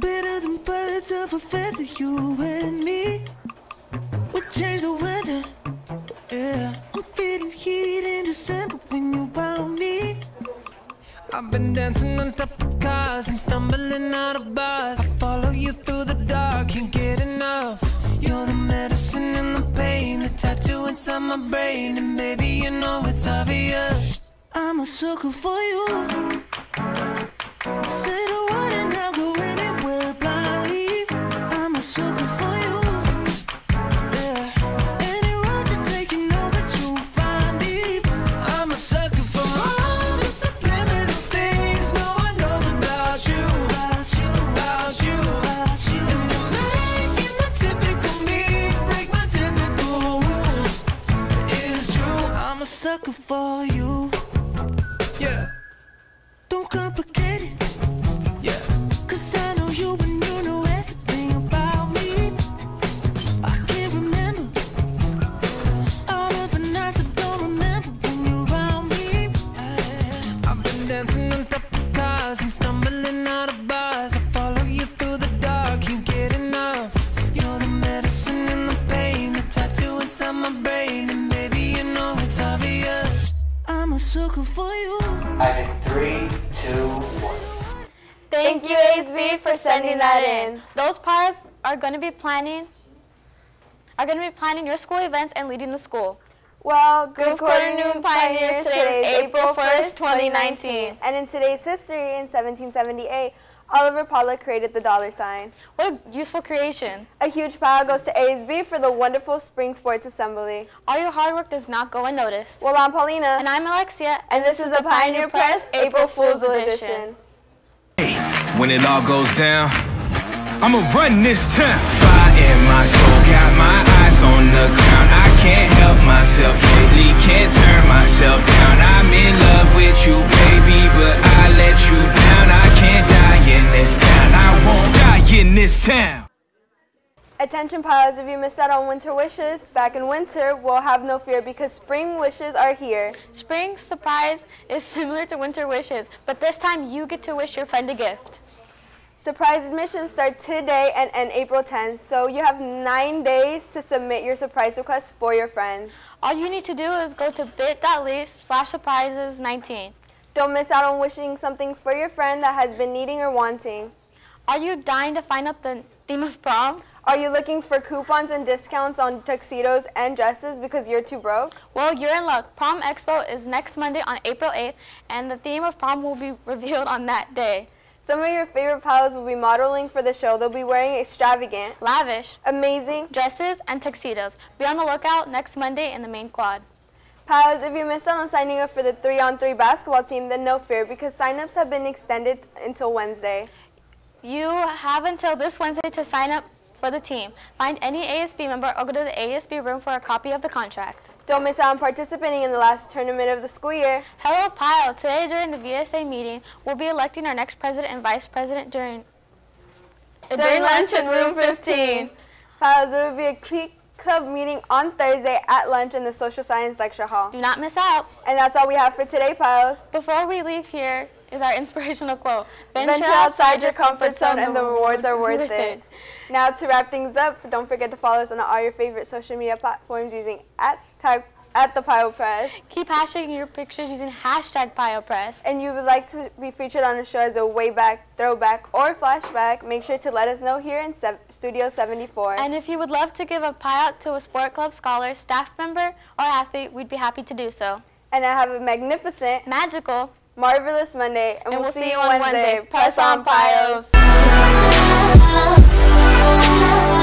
better than birds of a feather, you and me. We change the weather, yeah. I'm feeling heat in December when you found me. I've been dancing on top of cars and stumbling out of bars. I follow you through the dark, can't get enough. You're the medicine and the pain, the tattoo inside my brain. And baby, you know it's obvious, I'm a sucker for you. Say the word and I'll go anywhere blindly. I'm a sucker for you. Yeah. Any road you take, you know that you'll find me. I'm a sucker for all the subliminal things no one knows about you. About you, about you, about you. And you're making the typical me break my typical rules. It's true, I'm a sucker for you. Yeah. Don't complicate it. Yeah. Cause I know you and you know everything about me. I can't remember all of the nights I don't remember when you're around me. I've been dancing on top of cars and stumbling out of bars. I follow you through the dark, can't get enough. You're the medicine and the pain, the tattoo inside my brain. And baby, you know it's obvious, I'm a sucker for you. I get 3, 2, 1. Thank you, ASB, for sending that in. Those pilots are going to be planning your school events and leading the school. Well, Good Quarter Noon Pioneers, today is April 1st, 2019. And in today's history, in 1778, Oliver Pollock created the dollar sign. What a useful creation. A huge pile goes to ASB for the wonderful Spring Sports Assembly. All your hard work does not go unnoticed. Well, I'm Paulina. And I'm Alexia, and this is the Pioneer Press April Fool's Edition. Hey, when it all goes down, I'ma run this town. Fire in my soul, got my eyes on the ground. I can't help myself lately, can't turn myself down. I'm in love with you, baby, but I let you down. I can't die in this town, I won't die in this town. Attention pilots, if you missed out on winter wishes, back in winter, we'll have no fear because spring wishes are here. Spring surprise is similar to winter wishes, but this time you get to wish your friend a gift. Surprise admissions start today and end April 10th, so you have 9 days to submit your surprise request for your friend. All you need to do is go to bit.ly/surprises19. Don't miss out on wishing something for your friend that has been needing or wanting. Are you dying to find out the theme of prom? Are you looking for coupons and discounts on tuxedos and dresses because you're too broke? Well, you're in luck. Prom Expo is next Monday on April 8th, and the theme of prom will be revealed on that day. Some of your favorite pilots will be modeling for the show. They'll be wearing extravagant, lavish, amazing dresses and tuxedos. Be on the lookout next Monday in the main quad. Pilots, if you missed out on signing up for the 3-on-3 basketball team, then no fear because sign-ups have been extended until Wednesday. You have until this Wednesday to sign up for the team. Find any ASB member or go to the ASB room for a copy of the contract. Don't miss out on participating in the last tournament of the school year. Hello, pilots. Today during the VSA meeting, we'll be electing our next president and vice president during lunch in room 15. Pilots, there will be a clique club meeting on Thursday at lunch in the social science lecture hall. Do not miss out. And that's all we have for today, pilots. Before we leave here is our inspirational quote. Venture outside your comfort zone and the rewards are worth it. Now to wrap things up, don't forget to follow us on all your favorite social media platforms using @ThePioPress. Keep hashtagging your pictures using #PioPress. And you would like to be featured on the show as a way back, throwback, or flashback, make sure to let us know here in Studio 74. And if you would love to give a pie out to a sport club scholar, staff member, or athlete, we'd be happy to do so. And I have a magnificent, magical, marvelous Monday, and we'll see you on Wednesday. Press on, Pios!